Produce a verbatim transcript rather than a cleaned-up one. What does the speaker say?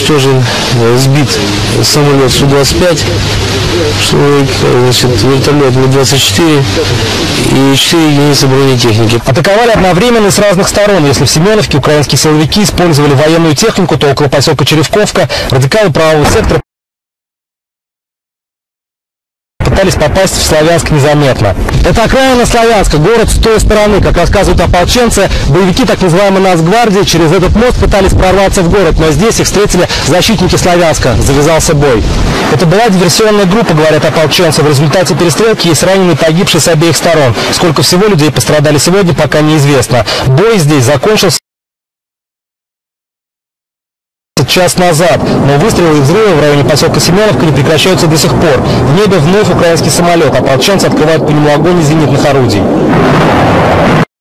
уничтожен, сбит самолет Су двадцать пять, значит, вертолет Ми двадцать четыре и четыре единицы бронетехники. Атаковали одновременно с разных сторон. Если в Семеновке украинские силовики использовали военную технику, то около поселка Черевковка радикалы правого сектора пытались попасть в Славянск незаметно. Это окраина Славянска, город с той стороны. Как рассказывают ополченцы, боевики так называемой Нацгвардии через этот мост пытались прорваться в город, но здесь их встретили защитники Славянска. Завязался бой. Это была диверсионная группа, говорят ополченцы. В результате перестрелки есть раненые, погибшие с обеих сторон. Сколько всего людей пострадали сегодня, пока неизвестно. Бой здесь закончился час назад, но выстрелы и взрывы в районе поселка Семеновка не прекращаются до сих пор. В небе вновь украинский самолет. Ополченцы открывают по нему огонь из зенитных орудий.